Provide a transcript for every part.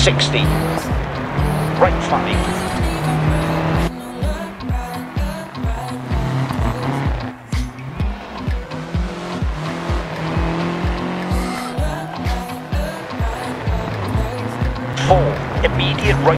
60. Right 5. 4, immediate right.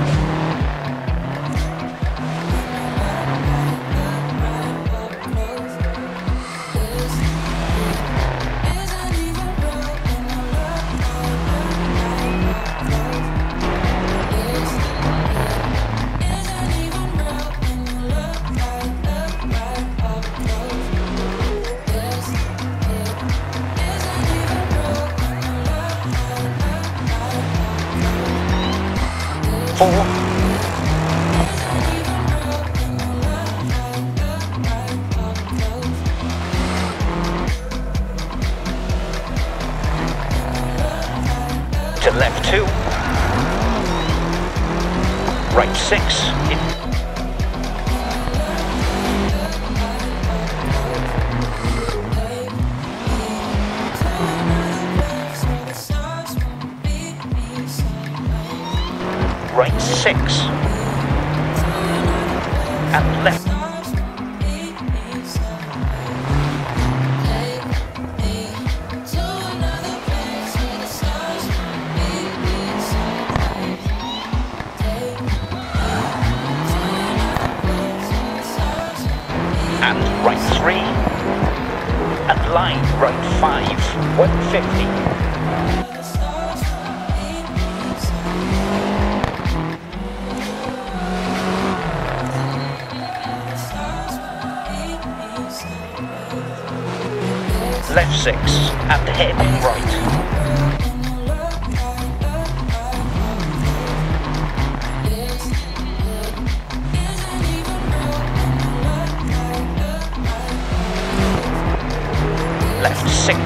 Four. To left 2. Right 6. Right 6. And left. And right 3. And line right 5. 150. Left 6 and head right. Left 6.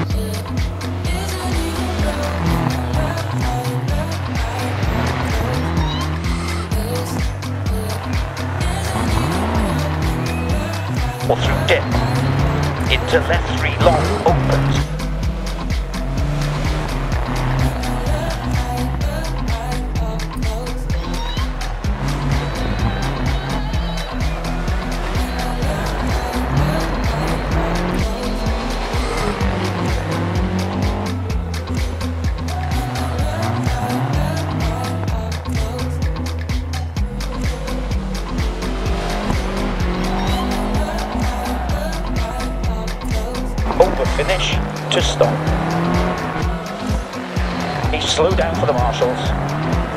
Or through dip. Into left 3 long opens. Over finish to stop. He slowed down for the marshals.